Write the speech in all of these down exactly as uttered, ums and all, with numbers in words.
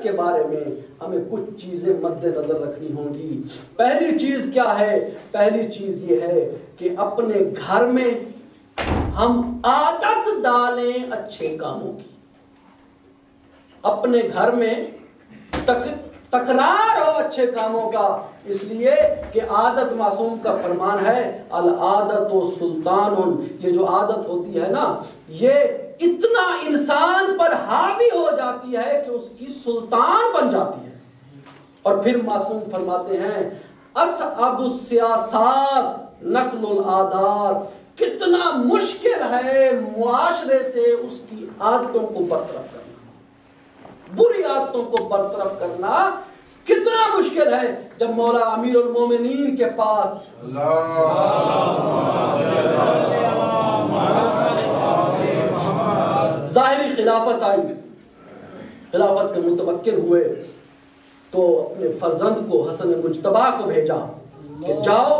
کے بارے میں ہمیں کچھ چیزیں مد نظر رکھنی ہوں گی۔ پہلی چیز کیا ہے؟ پہلی چیز یہ ہے کہ اپنے گھر میں ہم عادت ڈالیں اچھے کاموں کی۔ اپنے گھر میں تک تکرار ہو اچھے کاموں کا، اس لیے کہ عادت معصوم کا فرمان ہے العادت و سلطان، یہ جو عادت ہوتی ہے نا یہ اتنا انسان پر حاوی ہو جاتی ہے کہ اس کی سلطان بن جاتی ہے۔ اور پھر معصوم فرماتے ہیں اصعب السیاسات نقل العادات، کتنا مشکل ہے معاشرے سے اس کی عادتوں کو برطرف کرنا، بری عادتوں کو برطرف کرنا کتنا مشکل ہے۔ جب مولا امیر المومنین کے پاس ظاہری خلافت آئی، خلافت کے متوکل ہوئے، تو اپنے فرزند کو حسن مجتبیٰ کو بھیجا کہ جاؤ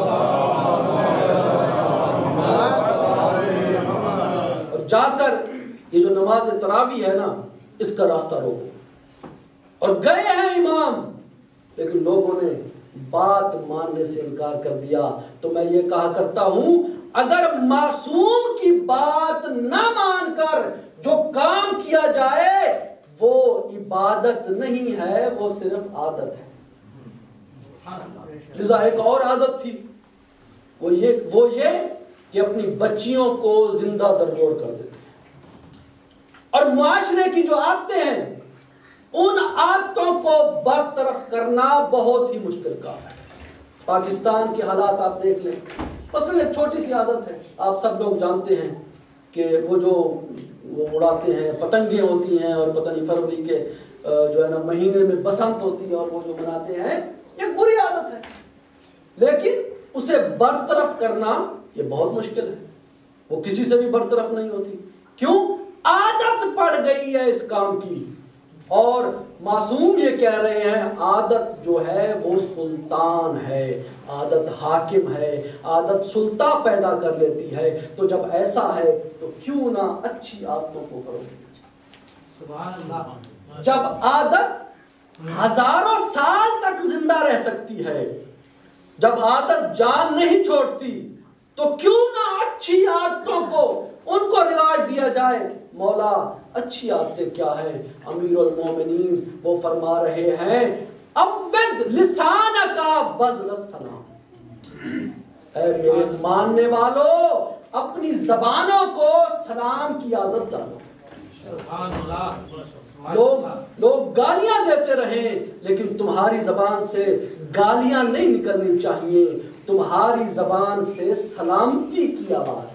اور جا کر یہ جو نماز تراویح ہے نا اس کا راستہ روکو۔ اور گئے ہیں امام، لیکن لوگوں نے بات ماننے سے انکار کر دیا۔ تو میں یہ کہا کرتا ہوں اگر معصوم کی بات نہ مان کر جو کام کیا جائے وہ عبادت نہیں ہے، وہ صرف عادت ہے۔ لذا ایک اور عادت تھی، وہ یہ وہ یہ کہ اپنی بچیوں کو زندہ درگور کر دیتے، اور معاشرے کی جو عادتیں ہیں ان عادتوں کو برطرف کرنا بہت ہی مشکل کام ہے۔ پاکستان کے حالات آپ دیکھ لیں، مثلا ایک چھوٹی سی عادت ہے، آپ سب لوگ جانتے ہیں کہ وہ جو وہ اڑاتے ہیں پتنگیں ہوتی ہیں، اور پتہ نہیں فروری کے جو ہے نا مہینے میں بسنت ہوتی ہے اور وہ جو مناتے ہیں، ایک بری عادت ہے، لیکن اسے برطرف کرنا یہ بہت مشکل ہے، وہ کسی سے بھی برطرف نہیں ہوتی۔ کیوں؟ عادت پڑ گئی ہے اس کام کی۔ اور معصوم یہ کہہ رہے ہیں عادت جو ہے وہ سلطان ہے، عادت حاکم ہے، عادت سلطان پیدا کر لیتی ہے۔ تو جب ایسا ہے تو کیوں نہ اچھی عادتوں کو فروغ دیا جائے۔ سبحان اللہ۔ جب عادت ہزاروں سال تک زندہ رہ سکتی ہے، جب عادت جان نہیں چھوڑتی، تو کیوں نہ اچھی عادتوں کو ان کو رواج دیا جائے۔ مولا اچھی عادتیں کیا ہے؟ امیر المومنین وہ فرما رہے ہیں عود لسانک بذل السلام، اے میرے ماننے والوں اپنی زبانوں کو سلام کی عادت ڈالو۔ سبحان اللہ۔ لوگ لوگ گالیاں دیتے رہیں لیکن تمہاری زبان سے گالیاں نہیں نکلنی چاہیے، تمہاری زبان سے سلامتی کی آواز ہے،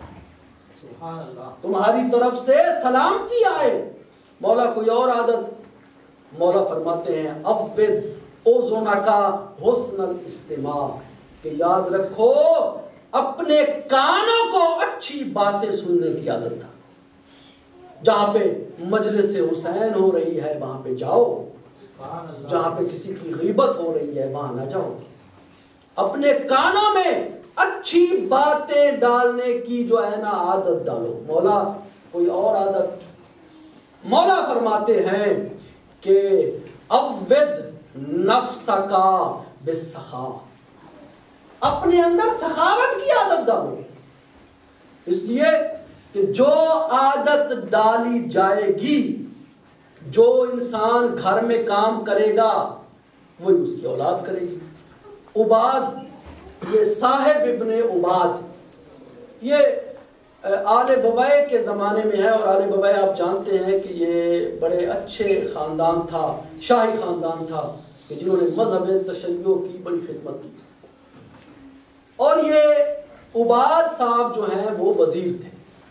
تمہاری طرف سے سلامتی آئے۔ مولا کوئی اور عادت، مولا فرماتے ہیں افد اذنک حسن الاستماع، کہ یاد رکھو اپنے کانوں کو اچھی باتیں سننے کی عادت تھا۔ جہاں پہ مجلس حسین ہو رہی ہے وہاں پہ جاؤ، جہاں پہ کسی کی غیبت ہو رہی ہے وہاں نہ جاؤ۔ اپنے کانوں میں اچھی باتیں ڈالنے کی جو ہے نا عادت ڈالو۔ مولا کوئی اور عادت، مولا فرماتے ہیں کہ عود نفسک بالسخاء، اپنے اندر سخاوت کی عادت ڈالو، اس لیے کہ جو عادت ڈالی جائے گی، جو انسان گھر میں کام کرے گا وہی اس کی اولاد کرے گی۔ عباد، یہ صاحب ابن عباد، یہ آل بویہ کے زمانے میں ہے، اور آل بویہ آپ جانتے ہیں کہ یہ بڑے اچھے خاندان تھا، شاہی خاندان تھا کہ جنہوں نے مذہب تشیع کی بڑی خدمت کی، اور یہ عباد صاحب جو ہیں وہ وزیر تھے،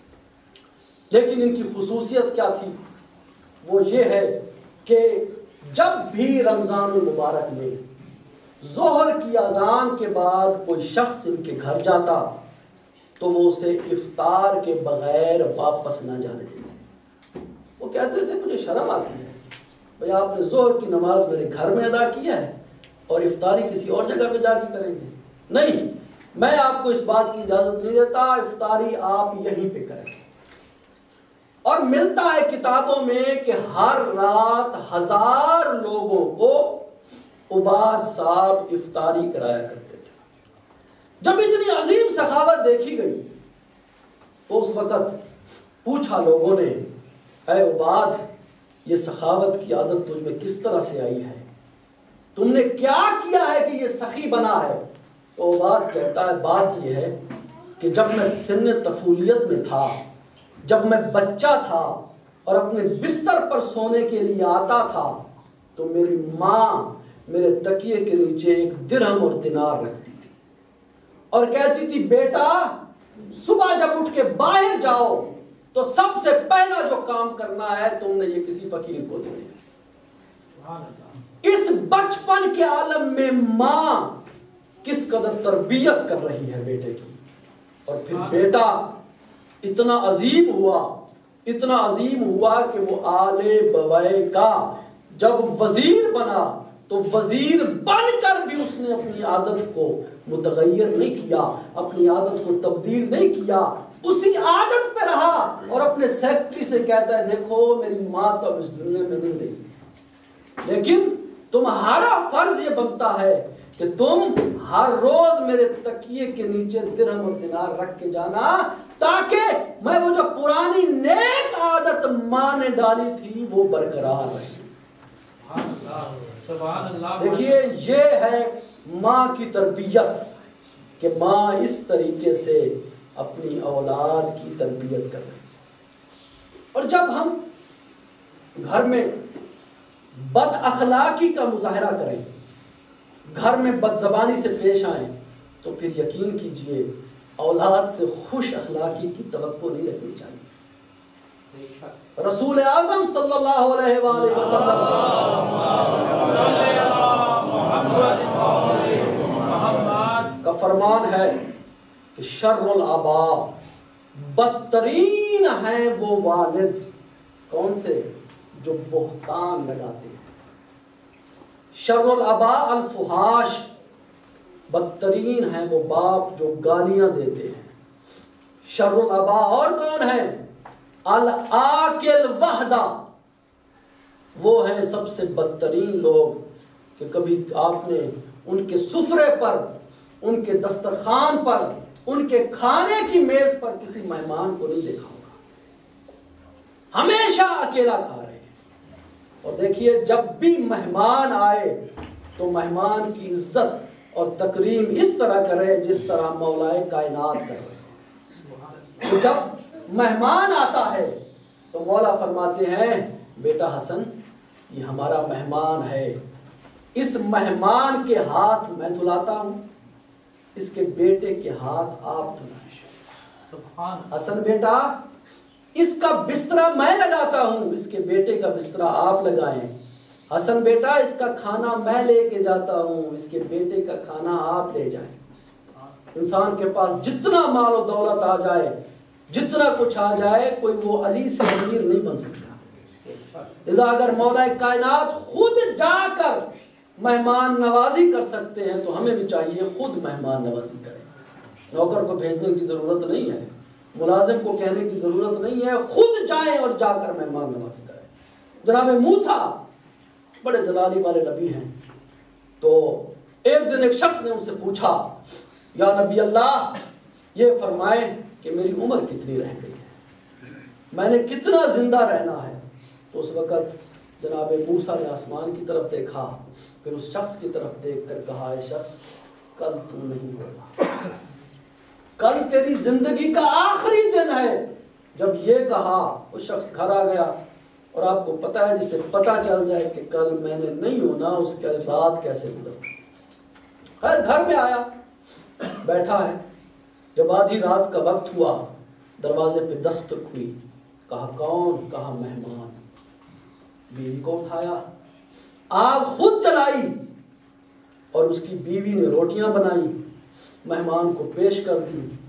لیکن ان کی خصوصیت کیا تھی؟ وہ یہ ہے کہ جب بھی رمضان المبارک میں ظہر کی اذان کے بعد کوئی شخص ان کے گھر جاتا تو وہ اسے افطار کے بغیر واپس نہ جانے دیتے۔ وہ کہتے تھے مجھے شرم آتی ہے، بھئی آپ نے ظہر کی نماز میرے گھر میں ادا کیا ہے اور افطاری کسی اور جگہ پہ جا کے کریں گے، نہیں، میں آپ کو اس بات کی اجازت نہیں دیتا، افطاری آپ یہیں پہ کریں۔ اور ملتا ہے کتابوں میں کہ ہر رات ہزار لوگوں کو عباد صاحب افطاری کرایا کرتے تھے۔ جب اتنی عظیم سخاوت دیکھی گئی تو اس وقت پوچھا لوگوں نے، اے عباد، یہ سخاوت کی عادت تجھ میں کس طرح سے آئی ہے؟ تم نے کیا کیا ہے کہ یہ سخی بنا ہے؟ تو عباد کہتا ہے بات یہ ہے کہ جب میں سن طفولیت میں تھا، جب میں بچہ تھا اور اپنے بستر پر سونے کے لیے آتا تھا تو میری ماں میرے تکیے کے نیچے ایک درہم اور دینار رکھتی تھی اور کہتی تھی بیٹا صبح جب اٹھ کے باہر جاؤ تو سب سے پہلا جو کام کرنا ہے تم نے یہ کسی فقیر کو دینا ہے۔ اس بچپن کے عالم میں ماں کس قدر تربیت کر رہی ہے بیٹے کی، اور پھر بیٹا اتنا عظیم ہوا اتنا عظیم ہوا کہ وہ آلے بوائے کا جب وزیر بنا تو وزیر بن کر بھی اس نے اپنی عادت کو متغیر نہیں کیا، اپنی عادت کو تبدیل نہیں کیا، اسی عادت پہ رہا اور اپنے سیکرٹری سے کہتا ہے دیکھو میری ماں تو اب اس دنیا میں نہیں رہی، لیکن تمہارا فرض یہ بنتا ہے کہ تم ہر روز میرے تکیے کے نیچے درہم اور دینار رکھ کے جانا تاکہ میں وہ جو پرانی نیک عادت ماں نے ڈالی تھی وہ برقرار رہے۔ دیکھیے یہ ہے ماں کی تربیت کہ ماں اس طریقے سے اپنی اولاد کی تربیت کر رہی ہے۔ اور جب ہم گھر میں بد اخلاقی کا مظاہرہ کریں، گھر میں بد زبانی سے پیش آئیں تو پھر یقین کیجئے اولاد سے خوش اخلاقی کی توقع نہیں رکھنی چاہیے۔ رسول اعظم صلی اللہ علیہ وآلہ وسلم کا فرمان ہے کہ شر الآباء، بدترین ہیں وہ والد کون سے؟ جو بہتان لگاتے ہیں۔ شر الآباء الفحاش، بدترین ہیں وہ باپ جو گالیاں دیتے ہیں۔ شر الآباء اور کون ہے؟ الآکل وحدہ، وہ ہیں سب سے بدترین لوگ کہ کبھی آپ نے ان کے سفرے پر، ان کے دسترخوان پر، ان کے کھانے کی میز پر کسی مہمان کو نہیں دیکھا ہوگا، ہمیشہ اکیلا کھا رہے ہیں۔ اور دیکھیے جب بھی مہمان آئے تو مہمان کی عزت اور تکریم اس طرح کرے جس طرح مولائے کائنات کر رہے ہیں۔ تو جب مہمان آتا ہے تو مولا فرماتے ہیں بیٹا حسن یہ ہمارا مہمان ہے، اس مہمان کے ہاتھ میں دھلاتا ہوں، اس کے بیٹے کے ہاتھ آپ دھلائیں۔ حسن بیٹا اس کا بسترا میں لگاتا ہوں، اس کے بیٹے کا بسترا آپ لگائیں۔ حسن بیٹا اس کا کھانا میں لے کے جاتا ہوں، اس کے بیٹے کا کھانا آپ لے جائیں۔ انسان کے پاس جتنا مال و دولت آ جائے، جتنا کچھ آ جائے، کوئی وہ علی سے امیر نہیں بن سکتا۔ لذا اگر مولا کائنات خود جا کر مہمان نوازی کر سکتے ہیں تو ہمیں بھی چاہیے خود مہمان نوازی کریں۔ نوکر کو بھیجنے کی ضرورت نہیں ہے، ملازم کو کہنے کی ضرورت نہیں ہے، خود جائیں اور جا کر مہمان نوازی کریں۔ جناب موسیٰ بڑے جلالی والے نبی ہیں، تو ایک دن ایک شخص نے ان سے پوچھا یا نبی اللہ یہ فرمائیں کہ میری عمر کتنی رہ گئی ہے، میں نے کتنا زندہ رہنا ہے؟ تو اس وقت جناب موسیٰ نے آسمان کی طرف دیکھا، پھر اس شخص کی طرف دیکھ کر کہا اے شخص کل تو نہیں ہوگا، کل تیری زندگی کا آخری دن ہے۔ جب یہ کہا وہ شخص گھر آ گیا، اور آپ کو پتہ ہے جسے پتہ چل جائے کہ کل میں نے نہیں ہونا اس کا رات کیسے گزرے۔ ہر گھر میں آیا بیٹھا ہے، جب آدھی رات کا وقت ہوا دروازے پہ دستک ہوئی، کہا کون؟ کہا مہمان۔ بیوی کو اٹھایا، آگ خود چلائی اور اس کی بیوی نے روٹیاں بنائی، مہمان کو پیش کر دی۔